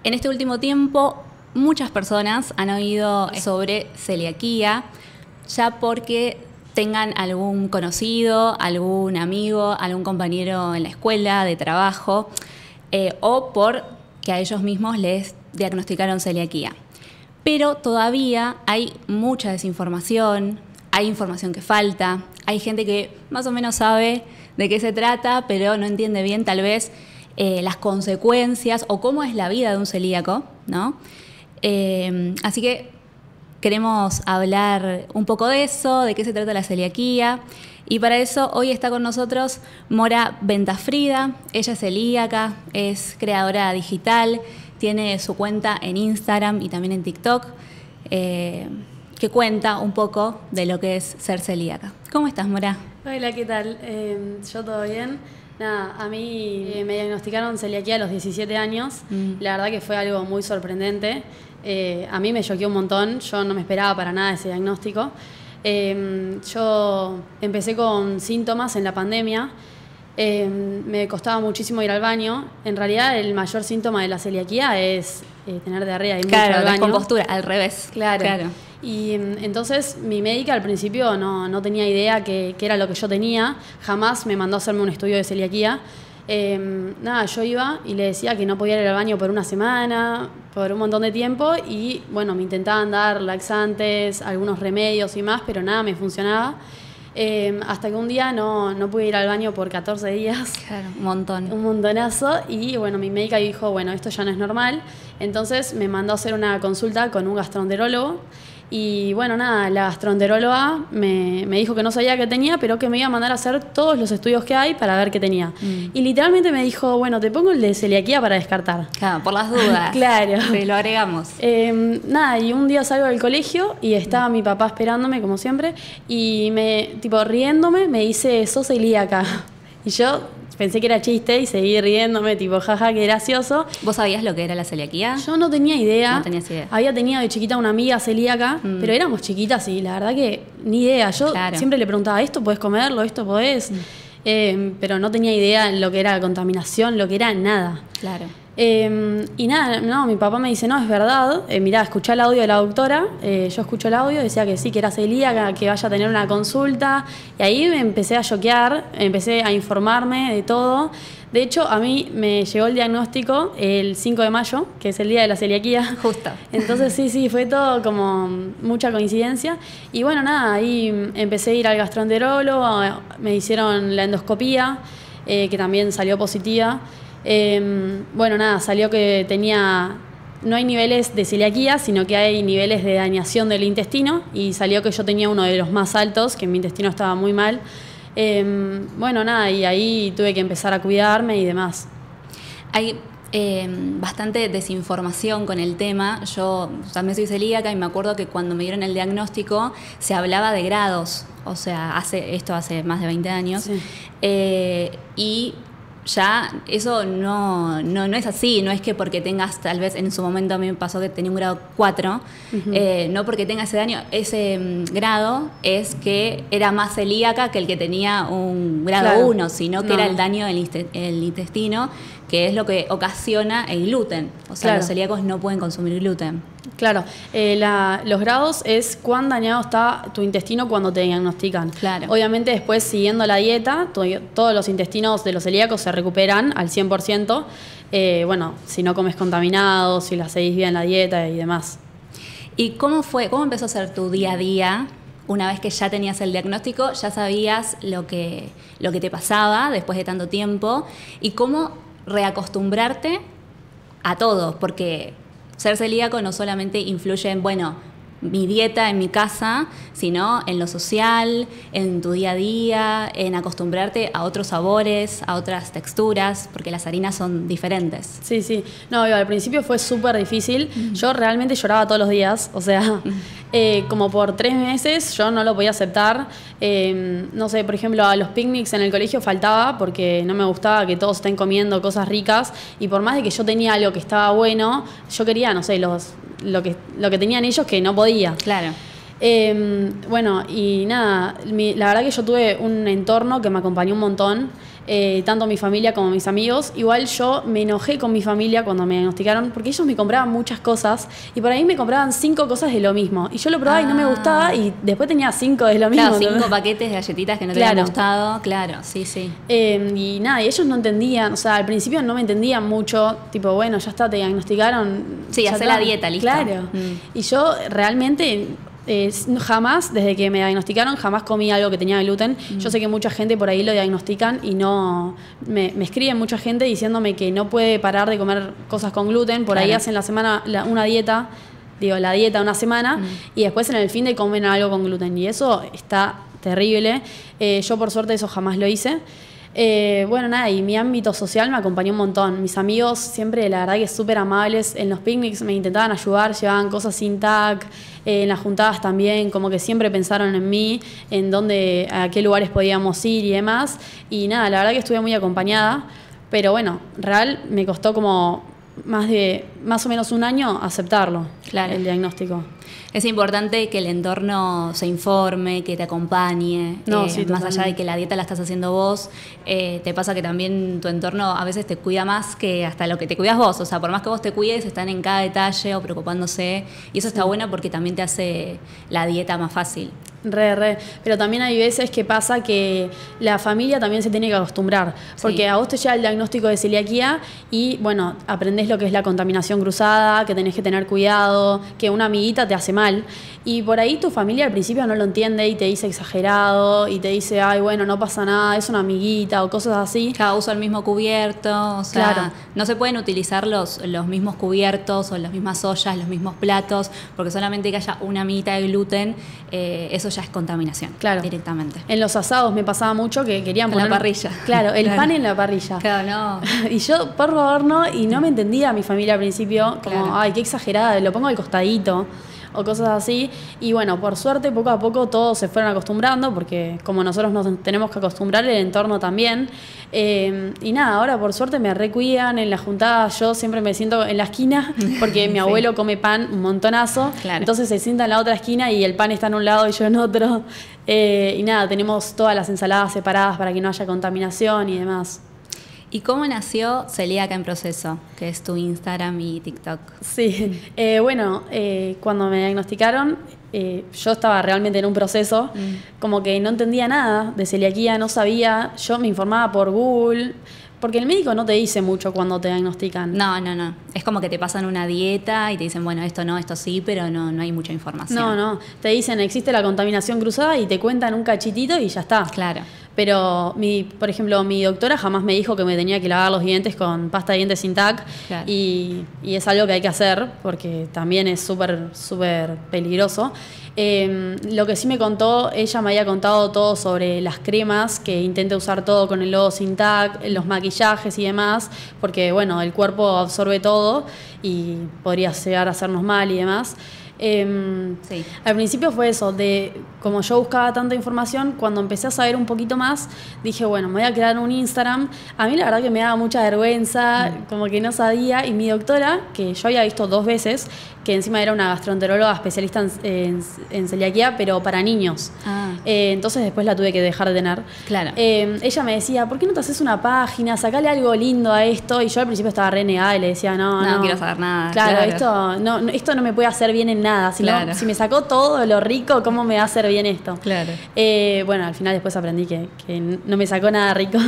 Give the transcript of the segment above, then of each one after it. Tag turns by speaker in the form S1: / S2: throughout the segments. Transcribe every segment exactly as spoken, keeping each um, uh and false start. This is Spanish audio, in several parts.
S1: En este último tiempo, muchas personas han oído sobre celiaquía, ya porque tengan algún conocido, algún amigo, algún compañero en la escuela, de trabajo, eh, o por que a ellos mismos les diagnosticaron celiaquía. Pero todavía hay mucha desinformación, hay información que falta, hay gente que más o menos sabe de qué se trata, pero no entiende bien tal vez eh, las consecuencias o cómo es la vida de un celíaco, ¿no? Eh, así que queremos hablar un poco de eso, de qué se trata la celiaquía. Y para eso hoy está con nosotros Mora Ventafrida. Ella es celíaca, es creadora digital, tiene su cuenta en Instagram y también en TikTok, eh, que cuenta un poco de lo que es ser celíaca. ¿Cómo estás, Mora?
S2: Hola, ¿qué tal? Eh, yo todo bien. Nada, a mí eh, me diagnosticaron celiaquía a los diecisiete años. Mm. La verdad que fue algo muy sorprendente. Eh, a mí me choqueó un montón, yo no me esperaba para nada ese diagnóstico. Eh, yo empecé con síntomas en la pandemia, eh, me costaba muchísimo ir al baño. En realidad el mayor síntoma de la celiaquía es eh, tener diarrea y
S1: claro,
S2: mucho al baño.
S1: Descompostura, al revés.
S2: Claro. claro. Y entonces mi médica al principio no, no tenía idea que, que era lo que yo tenía, jamás me mandó a hacerme un estudio de celiaquía. Eh, nada, yo iba y le decía que no podía ir al baño por una semana, por un montón de tiempo, y bueno, me intentaban dar laxantes, algunos remedios y más, pero nada me funcionaba. Eh, hasta que un día no, no pude ir al baño por catorce días.
S1: Claro, un montón.
S2: Un montonazo. Y bueno, mi médica dijo, bueno, esto ya no es normal. Entonces me mandó a hacer una consulta con un gastroenterólogo. Y bueno, nada, la gastroenteróloga me, me dijo que no sabía qué tenía, pero que me iba a mandar a hacer todos los estudios que hay para ver qué tenía. Mm. Y literalmente me dijo, bueno, te pongo el de celiaquía para descartar.
S1: Claro, por las dudas.
S2: Claro.
S1: Sí, lo agregamos.
S2: Eh, nada, y un día salgo del colegio y estaba mm. mi papá esperándome, como siempre, y me, tipo, riéndome, me dice, sos celíaca. Y yo pensé que era chiste y seguí riéndome, tipo, jaja, qué gracioso.
S1: ¿Vos sabías lo que era la celiaquía?
S2: Yo no tenía idea.
S1: No tenías idea.
S2: Había tenido de chiquita una amiga celíaca, mm. pero éramos chiquitas y la verdad que ni idea. Yo claro. siempre le preguntaba, ¿esto podés comerlo? ¿Esto podés? Mm. Eh, pero no tenía idea lo que era contaminación, lo que era nada.
S1: Claro.
S2: Eh, y nada, no, mi papá me dice, no, es verdad, eh, mirá, escuchá el audio de la doctora, eh, yo escucho el audio, decía que sí, que era celíaca, que vaya a tener una consulta, y ahí me empecé a choquear, empecé a informarme de todo. De hecho, a mí me llegó el diagnóstico el cinco de mayo, que es el día de la celiaquía.
S1: Justo.
S2: Entonces sí, sí, fue todo como mucha coincidencia. Y bueno, nada, ahí empecé a ir al gastroenterólogo, me hicieron la endoscopía, eh, que también salió positiva. Eh, bueno, nada, salió que tenía, no hay niveles de celiaquía, sino que hay niveles de dañación del intestino, y salió que yo tenía uno de los más altos, que mi intestino estaba muy mal. Eh, bueno, nada, y ahí tuve que empezar a cuidarme y demás.
S1: Hay eh, bastante desinformación con el tema. Yo también soy celíaca y me acuerdo que cuando me dieron el diagnóstico se hablaba de grados, o sea, hace esto hace más de veinte años. Sí. Eh, y ya eso no, no, no es así, no es que porque tengas, tal vez en su momento a mí me pasó que tenía un grado cuatro, uh-huh. eh, no porque tenga ese daño, ese um, grado es que era más celíaca que el que tenía un grado uno, claro. sino que no. era el daño del el intestino, que es lo que ocasiona el gluten. O sea, claro. los celíacos no pueden consumir gluten.
S2: Claro, eh, la, los grados es cuán dañado está tu intestino cuando te diagnostican.
S1: Claro.
S2: Obviamente después, siguiendo la dieta, to, todos los intestinos de los celíacos se recuperan al cien por ciento. Eh, bueno, si no comes contaminados, si la seguís bien la dieta y demás.
S1: ¿Y cómo fue, cómo empezó a ser tu día a día? Una vez que ya tenías el diagnóstico, ya sabías lo que, lo que te pasaba después de tanto tiempo, y cómo reacostumbrarte a todo, porque ser celíaco no solamente influye en, bueno, mi dieta en mi casa, sino en lo social, en tu día a día, en acostumbrarte a otros sabores, a otras texturas, porque las harinas son diferentes.
S2: Sí, sí. No, al principio fue súper difícil. Uh-huh. Yo realmente lloraba todos los días, o sea, uh-huh. eh, como por tres meses yo no lo podía aceptar. Eh, no sé, por ejemplo, a los picnics en el colegio faltaba porque no me gustaba que todos estén comiendo cosas ricas, y por más de que yo tenía algo que estaba bueno, yo quería, no sé, los... Lo que, lo que tenían ellos que no podía.
S1: Claro.
S2: Eh, bueno, y nada, mi, la verdad que yo tuve un entorno que me acompañó un montón. eh, tanto mi familia como mis amigos. Igual yo me enojé con mi familia cuando me diagnosticaron, porque ellos me compraban muchas cosas y por ahí me compraban cinco cosas de lo mismo. Y yo lo probaba ah. y no me gustaba y después tenía cinco de lo mismo.
S1: Claro, cinco paquetes de galletitas que no te
S2: claro.
S1: habían gustado. Claro, sí, sí.
S2: Eh, y nada, y ellos no entendían, o sea, al principio no me entendían mucho, tipo, bueno, ya está, te diagnosticaron.
S1: Sí, hacer la dieta, listo.
S2: Claro. Mm. Y yo realmente... Eh, jamás, desde que me diagnosticaron, jamás comí algo que tenía gluten. Mm. Yo sé que mucha gente por ahí lo diagnostican y no... Me, me escriben mucha gente diciéndome que no puede parar de comer cosas con gluten. Por claro. ahí hacen la semana la, una dieta, digo, la dieta una semana, mm. y después en el fin de comen algo con gluten. Y eso está terrible. Eh, yo por suerte eso jamás lo hice. Eh, bueno, nada, y mi ámbito social me acompañó un montón. Mis amigos siempre, la verdad que súper amables. En los picnics me intentaban ayudar, llevaban cosas sin tac. Eh, en las juntadas también, como que siempre pensaron en mí, en dónde, a qué lugares podíamos ir y demás. Y nada, la verdad que estuve muy acompañada. Pero bueno, real me costó como más de, más o menos un año aceptarlo, claro. el diagnóstico.
S1: Es importante que el entorno se informe, que te acompañe,
S2: no,
S1: eh,
S2: sí,
S1: más allá de que la dieta la estás haciendo vos, eh, te pasa que también tu entorno a veces te cuida más que hasta lo que te cuidas vos, o sea, por más que vos te cuides, están en cada detalle o preocupándose, y eso está sí. bueno porque también te hace la dieta más fácil.
S2: Re, re. Pero también hay veces que pasa que la familia también se tiene que acostumbrar. Porque sí. a vos te llega el diagnóstico de celiaquía y, bueno, aprendés lo que es la contaminación cruzada, que tenés que tener cuidado, que una amiguita te hace mal. Y por ahí tu familia al principio no lo entiende y te dice exagerado y te dice, ay, bueno, no pasa nada, es una amiguita o cosas así.
S1: Cada uso el mismo cubierto, o sea,
S2: claro.
S1: no se pueden utilizar los, los mismos cubiertos o las mismas ollas, los mismos platos, porque solamente que haya una amiguita de gluten, eh, eso ya es contaminación,
S2: claro.
S1: directamente.
S2: En los asados me pasaba mucho que querían poner...
S1: En la parrilla.
S2: Claro, el
S1: claro.
S2: pan en la parrilla.
S1: Claro, no.
S2: Y yo, por favor, no, y no me entendía a mi familia al principio, como, claro. ay, qué exagerada, lo pongo al costadito, o cosas así. Y bueno, por suerte, poco a poco todos se fueron acostumbrando, porque como nosotros nos tenemos que acostumbrar, el entorno también. Eh, y nada, ahora por suerte me recuidan en la juntada, yo siempre me siento en la esquina, porque mi sí. abuelo come pan un montonazo, claro. entonces se sienta en la otra esquina y el pan está en un lado y yo en otro. Eh, y nada, tenemos todas las ensaladas separadas para que no haya contaminación y demás.
S1: ¿Y cómo nació Celíaca en Proceso, que es tu Instagram y TikTok?
S2: Sí, eh, bueno, eh, cuando me diagnosticaron, eh, yo estaba realmente en un proceso, mm. como que no entendía nada de celiaquía, no sabía, yo me informaba por Google, porque el médico no te dice mucho cuando te diagnostican.
S1: No, no, no. Es como que te pasan una dieta y te dicen, bueno, esto no, esto sí, pero no, no hay mucha información.
S2: No, no. Te dicen, existe la contaminación cruzada y te cuentan un cachitito y ya está.
S1: Claro.
S2: Pero, mi, por ejemplo, mi doctora jamás me dijo que me tenía que lavar los dientes con pasta de dientes sin tac. Claro. Y, y es algo que hay que hacer porque también es súper, súper peligroso. Eh, lo que sí me contó, ella me había contado todo sobre las cremas, que intente usar todo con el logo sin tac, los maquillajes y demás, porque bueno, el cuerpo absorbe todo y podría llegar a hacernos mal y demás. Eh, sí. Al principio fue eso, de como yo buscaba tanta información, cuando empecé a saber un poquito más, dije, bueno, me voy a crear un Instagram. A mí la verdad que me daba mucha vergüenza, mm. como que no sabía, y mi doctora, que yo había visto dos veces, que encima era una gastroenteróloga especialista en, en, en celiaquía, pero para niños. Ah. Eh, entonces después la tuve que dejar de tener.
S1: Claro.
S2: Eh, ella me decía, ¿por qué no te haces una página? Sacale algo lindo a esto. Y yo al principio estaba renegada y le decía, no, no.
S1: No quiero saber nada.
S2: Claro, claro. Esto, no, no, esto no me puede hacer bien en nada. Si, claro. no, si me sacó todo lo rico, ¿cómo me va a hacer bien esto?
S1: Claro.
S2: Eh, bueno, al final después aprendí que, que no me sacó nada rico.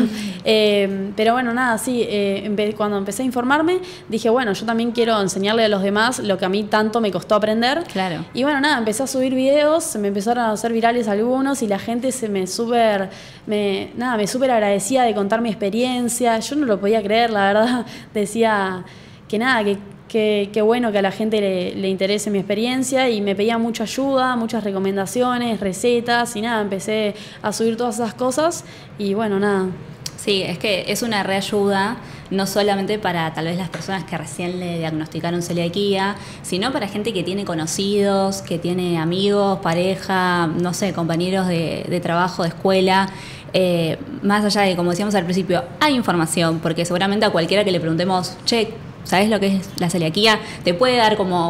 S2: eh, pero bueno, nada, sí. Eh, cuando empecé a informarme, dije, bueno, yo también quiero enseñarle a los demás lo que a mí tanto me costó aprender.
S1: Claro.
S2: Y bueno, nada, empecé a subir videos, se me empezaron a hacer virales algunos y la gente se me súper, me, nada, me súper agradecía de contar mi experiencia. Yo no lo podía creer, la verdad. Decía que nada, que Qué, qué bueno que a la gente le, le interese mi experiencia y me pedía mucha ayuda, muchas recomendaciones, recetas y nada, empecé a subir todas esas cosas y bueno, nada.
S1: Sí, es que es una reayuda, no solamente para tal vez las personas que recién le diagnosticaron celiaquía, sino para gente que tiene conocidos, que tiene amigos, pareja, no sé, compañeros de, de trabajo, de escuela. Eh, más allá de, como decíamos al principio, hay información, porque seguramente a cualquiera que le preguntemos, che, ¿sabes lo que es la celiaquía? Te puede dar como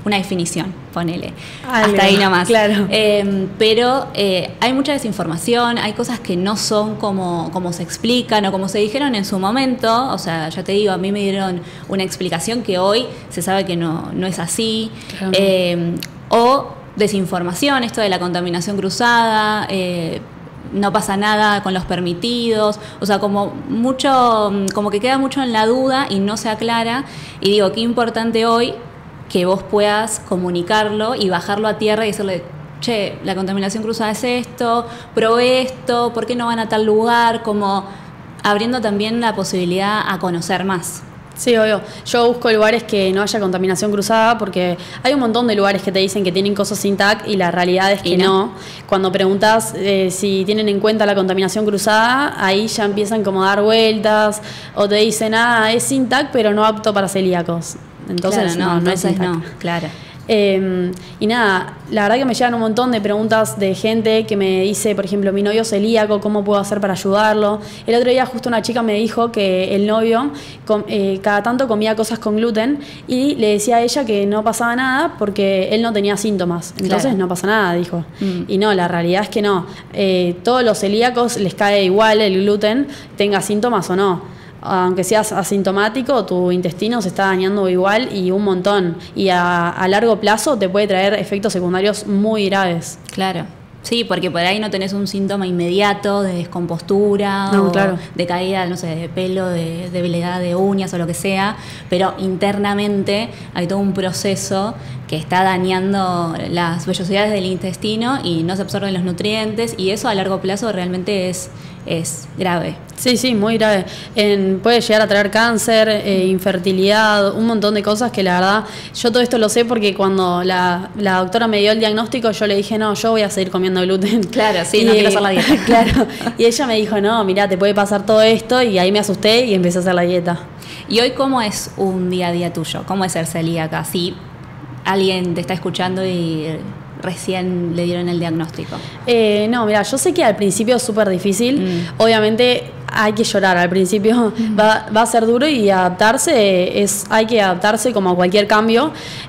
S1: una definición, ponele.
S2: Algo,
S1: hasta ahí nomás.
S2: Claro.
S1: Eh, pero eh, hay mucha desinformación, hay cosas que no son como, como se explican o como se dijeron en su momento. O sea, ya te digo, a mí me dieron una explicación que hoy se sabe que no, no es así.
S2: Claro.
S1: Eh, o desinformación, esto de la contaminación cruzada, eh, no pasa nada con los permitidos, o sea, como mucho, como que queda mucho en la duda y no se aclara. Y digo, qué importante hoy que vos puedas comunicarlo y bajarlo a tierra y decirle, che, la contaminación cruzada es esto, probé esto, ¿por qué no van a tal lugar? Como abriendo también la posibilidad a conocer más.
S2: Sí, obvio. Yo busco lugares que no haya contaminación cruzada porque hay un montón de lugares que te dicen que tienen cosas sin T A C y la realidad es que
S1: y no.
S2: no. Cuando preguntas eh, si tienen en cuenta la contaminación cruzada, ahí ya empiezan como a dar vueltas o te dicen, ah, es sin T A C pero no apto para celíacos. Entonces
S1: claro, no,
S2: no, no
S1: entonces
S2: es sin T A C.
S1: no, claro.
S2: Eh, y nada, la verdad que me llegan un montón de preguntas de gente que me dice, por ejemplo, mi novio es celíaco, ¿cómo puedo hacer para ayudarlo? El otro día justo una chica me dijo que el novio com, eh, cada tanto comía cosas con gluten y le decía a ella que no pasaba nada porque él no tenía síntomas. Entonces
S1: claro.
S2: no pasa nada, dijo.
S1: Mm.
S2: Y no, la realidad es que no. Eh, todos los celíacos les cae igual el gluten, tenga síntomas o no. Aunque seas asintomático, tu intestino se está dañando igual y un montón. Y a, a largo plazo te puede traer efectos secundarios muy graves.
S1: Claro. Sí, porque por ahí no tenés un síntoma inmediato de descompostura
S2: no,
S1: o
S2: claro.
S1: de caída, no sé, de pelo, de debilidad de uñas o lo que sea, pero internamente hay todo un proceso que está dañando las vellosidades del intestino y no se absorben los nutrientes y eso a largo plazo realmente es, es grave.
S2: Sí, sí, muy grave. En, puede llegar a traer cáncer, eh, infertilidad, un montón de cosas que la verdad, yo todo esto lo sé porque cuando la, la doctora me dio el diagnóstico, yo le dije, no, yo voy a seguir comiendo gluten.
S1: Claro, sí,
S2: y,
S1: no quiero hacer la dieta.
S2: Claro, y ella me dijo, no, mirá, te puede pasar todo esto y ahí me asusté y empecé a hacer la dieta.
S1: ¿Y hoy cómo es un día a día tuyo? ¿Cómo es ser celíaca? Si alguien te está escuchando y recién le dieron el diagnóstico.
S2: Eh, no, mira, yo sé que al principio es súper difícil. Mm. Obviamente hay que llorar al principio, mm. va, va a ser duro y adaptarse, es, hay que adaptarse como a cualquier cambio.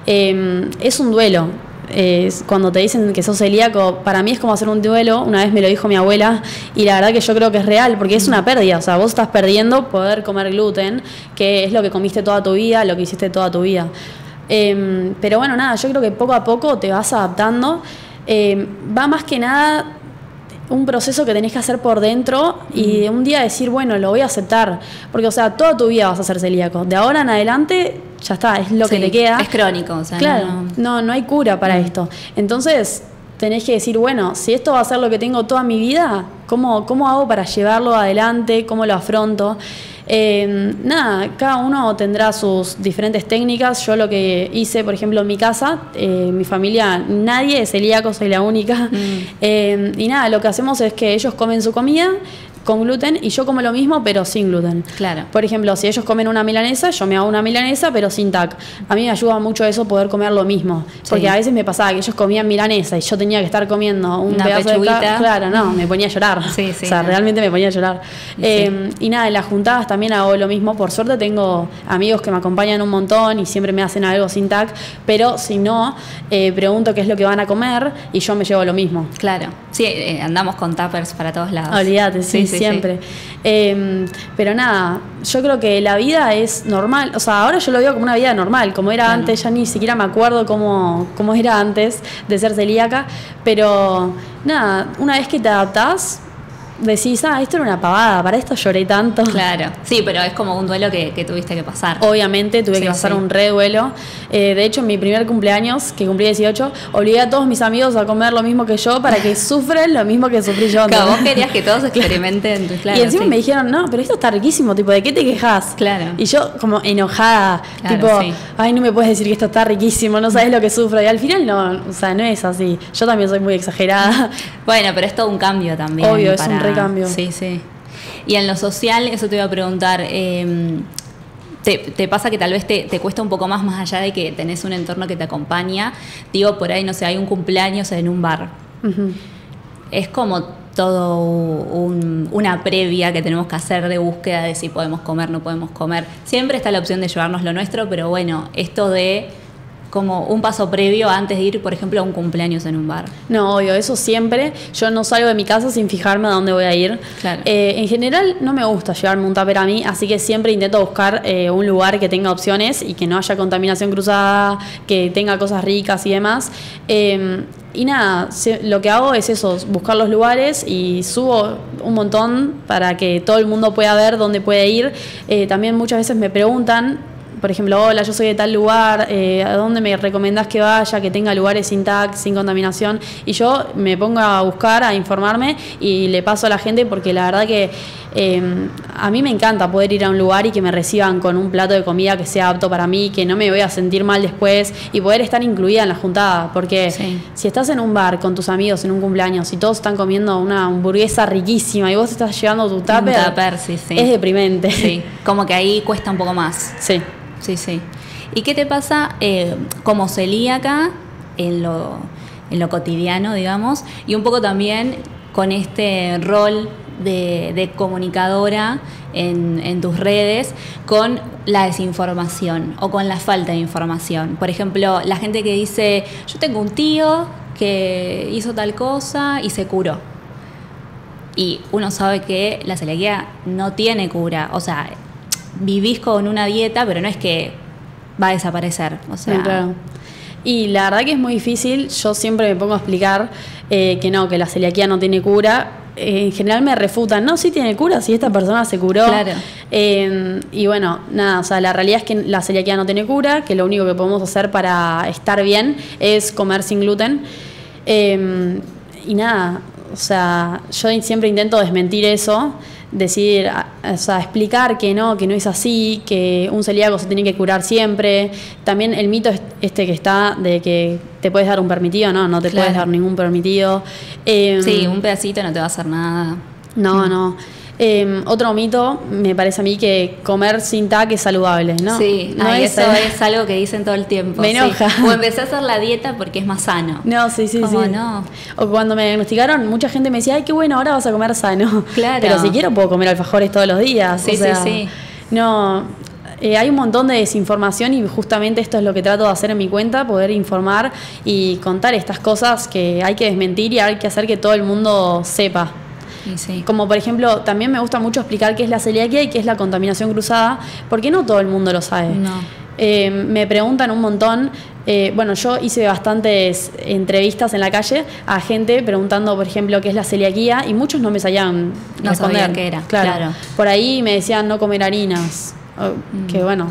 S2: Eh, es un duelo. Eh, cuando te dicen que sos celíaco, para mí es como hacer un duelo. Una vez me lo dijo mi abuela y la verdad que yo creo que es real porque es una pérdida, o sea, vos estás perdiendo poder comer gluten, que es lo que comiste toda tu vida, lo que hiciste toda tu vida. Eh, pero bueno, nada, yo creo que poco a poco te vas adaptando. Eh, va más que nada un proceso que tenés que hacer por dentro y un día decir, bueno, lo voy a aceptar. Porque, o sea, toda tu vida vas a ser celíaco. De ahora en adelante, ya está, es lo
S1: sí,
S2: que te queda.
S1: Es crónico, o sea.
S2: Claro,
S1: no,
S2: no, no hay cura para mm. esto. Entonces, tenés que decir, bueno, si esto va a ser lo que tengo toda mi vida, ¿cómo, cómo hago para llevarlo adelante? ¿Cómo lo afronto? Eh, nada, cada uno tendrá sus diferentes técnicas. Yo lo que hice, por ejemplo, en mi casa, eh, mi familia, nadie es celíaco, soy la única. Mm. Eh, y nada, lo que hacemos es que ellos comen su comida con gluten y yo como lo mismo pero sin gluten.
S1: Claro.
S2: Por ejemplo, si ellos comen una milanesa, yo me hago una milanesa pero sin T A C. A mí me ayuda mucho eso poder comer lo mismo, porque sí. a veces me pasaba que ellos comían milanesa y yo tenía que estar comiendo un
S1: una
S2: pedazo
S1: pechuguita.
S2: de carne. Claro, no, me ponía a llorar.
S1: Sí, sí,
S2: o sea,
S1: no.
S2: realmente me ponía a llorar. Sí. Eh, y nada, en las juntadas también hago lo mismo. Por suerte tengo amigos que me acompañan un montón y siempre me hacen algo sin T A C, pero si no, eh, pregunto qué es lo que van a comer y yo me llevo lo mismo.
S1: Claro. Sí, eh, andamos con tuppers para todos lados.
S2: Olvídate, sí, sí, sí siempre. Sí. Eh, pero nada, yo creo que la vida es normal, o sea, ahora yo lo veo como una vida normal, como era claro. antes, ya ni siquiera me acuerdo cómo, cómo era antes de ser celíaca, pero nada, una vez que te adaptás, decís, ah, esto era una pavada, para esto lloré tanto.
S1: Claro, sí, pero es como un duelo que, que tuviste que pasar.
S2: Obviamente tuve sí, que pasar sí. un re duelo. Eh, de hecho, en mi primer cumpleaños, que cumplí dieciocho, obligué a todos mis amigos a comer lo mismo que yo para que sufren lo mismo que sufrí yo.
S1: Claro, vos querías que todos experimenten. Claro,
S2: y encima
S1: sí.
S2: me dijeron, no, pero esto está riquísimo, tipo, ¿de qué te quejas?
S1: Claro.
S2: Y yo como enojada,
S1: claro,
S2: tipo,
S1: sí.
S2: ay, no me puedes decir que esto está riquísimo, no sabes lo que sufro. Y al final no, o sea, no es así. Yo también soy muy exagerada.
S1: Bueno, pero es todo un cambio también.
S2: Obvio,
S1: para...
S2: es un recambio.
S1: Sí, sí. Y en lo social, eso te iba a preguntar, eh, te, ¿te pasa que tal vez te, te cuesta un poco más, más allá de que tenés un entorno que te acompaña? Digo, por ahí, no sé, hay un cumpleaños en un bar. Uh-huh. Es como todo un, una previa que tenemos que hacer de búsqueda de si podemos comer, no podemos comer. Siempre está la opción de llevarnos lo nuestro, pero bueno, esto de como un paso previo antes de ir, por ejemplo, a un cumpleaños en un bar.
S2: No, obvio, eso siempre. Yo no salgo de mi casa sin fijarme a dónde voy a ir.
S1: Claro.
S2: Eh, en general no me gusta llevarme un tupper a mí, así que siempre intento buscar eh, un lugar que tenga opciones y que no haya contaminación cruzada, que tenga cosas ricas y demás. Eh, y nada, se, lo que hago es eso, buscar los lugares y subo un montón para que todo el mundo pueda ver dónde puede ir. Eh, también muchas veces me preguntan, por ejemplo, hola, yo soy de tal lugar, eh, ¿a dónde me recomendás que vaya, que tenga lugares sin tag, sin contaminación? Y yo me pongo a buscar, a informarme y le paso a la gente porque la verdad que eh, a mí me encanta poder ir a un lugar y que me reciban con un plato de comida que sea apto para mí, que no me voy a sentir mal después y poder estar incluida en la juntada. Porque sí. Si estás en un bar con tus amigos en un cumpleaños y todos están comiendo una hamburguesa riquísima y vos estás llevando tu tupper,
S1: un tupper sí, sí.
S2: es deprimente.
S1: Sí, como que ahí cuesta un poco más.
S2: Sí.
S1: Sí, sí. ¿Y qué te pasa eh, como celíaca en lo, en lo cotidiano, digamos, y un poco también con este rol de, de comunicadora en, en tus redes con la desinformación o con la falta de información? Por ejemplo, la gente que dice, yo tengo un tío que hizo tal cosa y se curó. Y uno sabe que la celiaquía no tiene cura, o sea, vivís con una dieta, pero no es que va a desaparecer. O sea,
S2: sí, claro. Y la verdad que es muy difícil. Yo siempre me pongo a explicar eh, que no, que la celiaquía no tiene cura. Eh, en general me refutan, no, sí tiene cura, si esta persona se curó.
S1: Claro.
S2: Eh, y bueno, nada, o sea, la realidad es que la celiaquía no tiene cura, que lo único que podemos hacer para estar bien es comer sin gluten. Eh, y nada, o sea, yo siempre intento desmentir eso. Decir, o sea, explicar que no, que no es así, que un celíaco se tiene que curar siempre. También el mito este que está de que te puedes dar un permitido, no, no te claro. puedes dar ningún permitido. Eh,
S1: sí, un pedacito no te va a hacer nada.
S2: No, no. Eh, otro mito, me parece a mí que comer sin tac es saludable, ¿no?
S1: Sí,
S2: no
S1: ay,
S2: es,
S1: eso es algo que dicen todo el tiempo.
S2: Me enoja.
S1: Sí. O empecé a hacer la dieta porque es más sano.
S2: No, sí, sí,
S1: ¿Cómo
S2: sí.
S1: no?
S2: O cuando me diagnosticaron, mucha gente me decía, ay, qué bueno, ahora vas a comer sano.
S1: Claro.
S2: Pero si quiero puedo comer alfajores todos los días.
S1: Sí,
S2: o sea,
S1: sí, sí.
S2: No, eh, hay un montón de desinformación y justamente esto es lo que trato de hacer en mi cuenta, poder informar y contar estas cosas que hay que desmentir y hay que hacer que todo el mundo sepa.
S1: Sí, sí.
S2: Como por ejemplo, también me gusta mucho explicar qué es la celiaquía y qué es la contaminación cruzada, porque no todo el mundo lo sabe.
S1: No.
S2: Eh, me preguntan un montón, eh, bueno, yo hice bastantes entrevistas en la calle a gente preguntando, por ejemplo, qué es la celiaquía y muchos no me sabían
S1: no
S2: responder.
S1: Sabían qué era,
S2: claro.
S1: claro.
S2: Por ahí me decían no comer harinas, oh, mm. que bueno,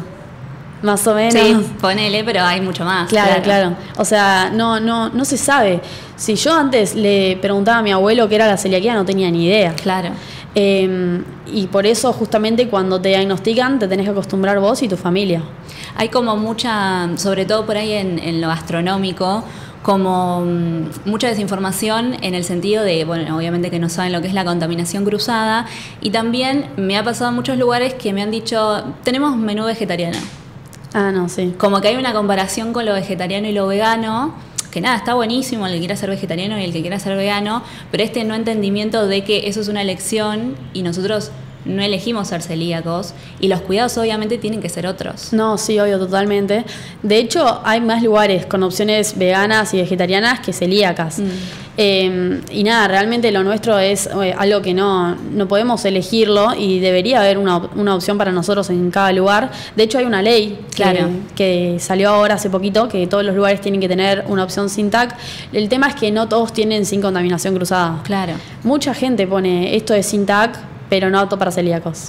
S2: más o menos.
S1: Sí, ponele, pero hay mucho más.
S2: Claro,
S1: claro.
S2: claro. O sea, no, no, no se sabe. Si yo antes le preguntaba a mi abuelo qué era la celiaquía, no tenía ni idea.
S1: Claro.
S2: Eh, y por eso justamente cuando te diagnostican te tenés que acostumbrar vos y tu familia.
S1: Hay como mucha, sobre todo por ahí en, en lo gastronómico, como um, mucha desinformación en el sentido de, bueno, obviamente que no saben lo que es la contaminación cruzada, y también me ha pasado en muchos lugares que me han dicho, tenemos menú vegetariano.
S2: Ah, no, sí.
S1: Como que hay una comparación con lo vegetariano y lo vegano, que nada, está buenísimo el que quiera ser vegetariano y el que quiera ser vegano, pero este no entendimiento de que eso es una elección y nosotros no elegimos ser celíacos y los cuidados obviamente tienen que ser otros.
S2: No, sí, obvio, totalmente. De hecho, hay más lugares con opciones veganas y vegetarianas que celíacas. Mm. Eh, y nada, realmente lo nuestro es eh, algo que no, no podemos elegirlo y debería haber una, una opción para nosotros en cada lugar. De hecho, hay una ley que,
S1: claro.
S2: que salió ahora hace poquito, que todos los lugares tienen que tener una opción sin tac. El tema es que no todos tienen sin contaminación cruzada.
S1: Claro.
S2: Mucha gente pone esto es sin tac, pero no apto para celíacos.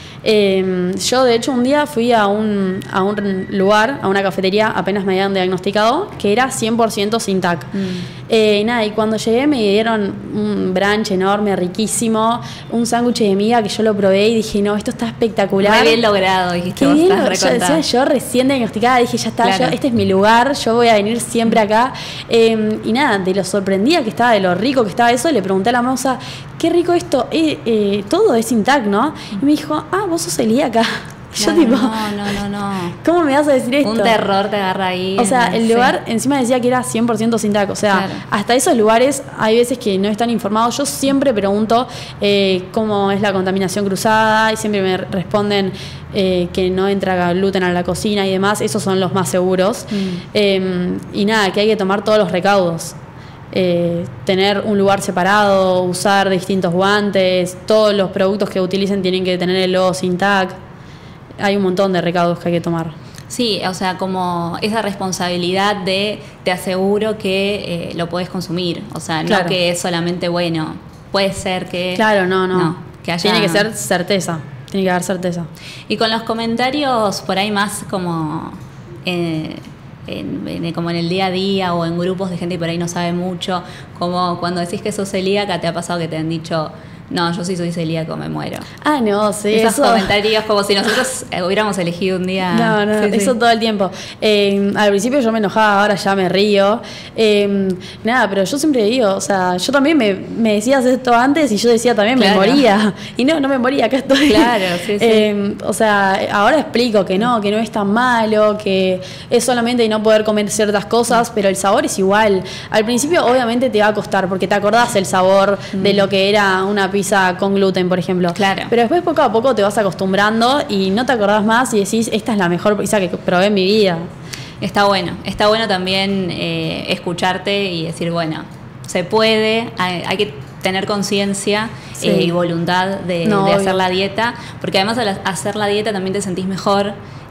S2: Eh, yo, de hecho, un día fui a un, a un lugar, a una cafetería, apenas me habían diagnosticado, que era cien por ciento sin tac. Mm. Eh, y nada, y cuando llegué me dieron un brunch enorme, riquísimo, un sándwich de miga que yo lo probé y dije, no, esto está espectacular.
S1: Muy bien logrado, dijiste.
S2: Qué
S1: vos,
S2: bien,
S1: estás
S2: yo, decía, yo recién diagnosticada dije, ya está, claro. yo, este es mi lugar, yo voy a venir siempre acá. Eh, y nada, de lo sorprendida que estaba, de lo rico que estaba eso, le pregunté a la moza, qué rico esto, eh, eh, todo es sin tac, ¿no? Y me dijo, ah, vos sos celíaca.
S1: Claro,
S2: Yo tipo,
S1: no, no, no, no.
S2: ¿cómo me vas a decir esto?
S1: Un terror te agarra ahí.
S2: O sea, el
S1: sí.
S2: lugar encima decía que era cien por ciento sin T A C. O sea,
S1: Claro.
S2: hasta esos lugares hay veces que no están informados. Yo siempre pregunto eh, cómo es la contaminación cruzada y siempre me responden eh, que no entra gluten a la cocina y demás. Esos son los más seguros.
S1: Mm.
S2: Eh, y nada, que hay que tomar todos los recaudos. Eh, tener un lugar separado, usar distintos guantes, todos los productos que utilicen tienen que tener el logo sin T A C. Hay un montón de recaudos que hay que tomar.
S1: Sí, o sea, como esa responsabilidad de te aseguro que eh, lo podés consumir. O sea, no
S2: Claro.
S1: que es solamente bueno. Puede ser que...
S2: Claro, no, no.
S1: no, que haya-
S2: Tiene que ser certeza. Tiene que haber certeza.
S1: Y con los comentarios por ahí más como... eh, En, en- como en el día a día o en grupos de gente que por ahí no sabe mucho, como cuando decís que sos celíaca, te ha pasado que te han dicho, no, yo sí soy celíaco, me muero.
S2: Ah, no, sí.
S1: Esos
S2: eso...
S1: comentarios como si nosotros eh, hubiéramos elegido un día...
S2: No, no,
S1: Sí, sí.
S2: eso todo el tiempo. Eh, al principio yo me enojaba, ahora ya me río. Eh, nada, pero yo siempre digo, o sea, yo también me, me decías esto antes y yo decía también
S1: Claro.
S2: me moría. Y no, no me moría, acá estoy.
S1: Claro, sí, sí.
S2: Eh, o sea, ahora explico que no, que no es tan malo, que es solamente no poder comer ciertas cosas, pero el sabor es igual. Al principio obviamente te va a costar, porque te acordás el sabor de lo que era una pizza con gluten, por ejemplo.
S1: Claro.
S2: Pero después poco a poco te vas acostumbrando y no te acordás más y decís, esta es la mejor pizza que probé en mi vida.
S1: Está bueno, está bueno también eh, escucharte y decir, bueno, se puede, hay, hay que tener conciencia
S2: Sí.
S1: eh, y voluntad de,
S2: No,
S1: de
S2: obvio.
S1: hacer la dieta, porque además al hacer la dieta también te sentís mejor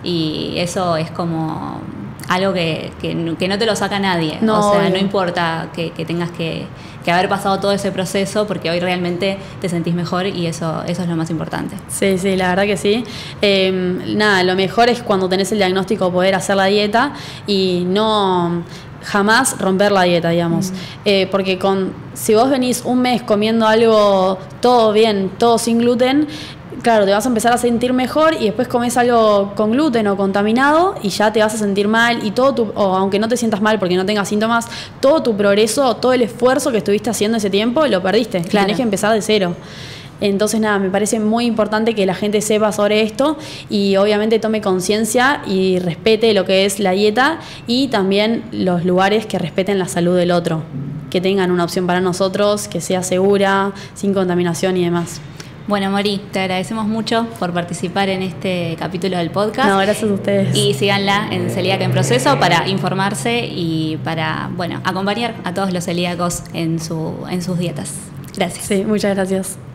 S1: y eso es como algo que, que, no- que no te lo saca nadie.
S2: No,
S1: o sea,
S2: obvio.
S1: no importa que, que tengas que, que haber pasado todo ese proceso, porque hoy realmente te sentís mejor y eso, eso es lo más importante.
S2: Sí, sí, la verdad que sí. Eh, nada, lo mejor es cuando tenés el diagnóstico poder hacer la dieta y no jamás romper la dieta, digamos.
S1: Mm.
S2: Eh, porque con si vos venís un mes comiendo algo todo bien, todo sin gluten, claro, te vas a empezar a sentir mejor y después comes algo con gluten o contaminado y ya te vas a sentir mal y todo tu, o aunque no te sientas mal porque no tengas síntomas, todo tu progreso, todo el esfuerzo que estuviste haciendo ese tiempo, lo perdiste.
S1: Claro.
S2: Tenés que empezar de cero. Entonces, nada, me parece muy importante que la gente sepa sobre esto y obviamente tome conciencia y respete lo que es la dieta y también los lugares que respeten la salud del otro, que tengan una opción para nosotros, que sea segura, sin contaminación y demás.
S1: Bueno, Mori, te agradecemos mucho por participar en este capítulo del podcast.
S2: No, gracias a ustedes.
S1: Y síganla en Celíaca en Proceso para informarse y para, bueno, acompañar a todos los celíacos en, su, en sus dietas. Gracias.
S2: Sí, muchas gracias.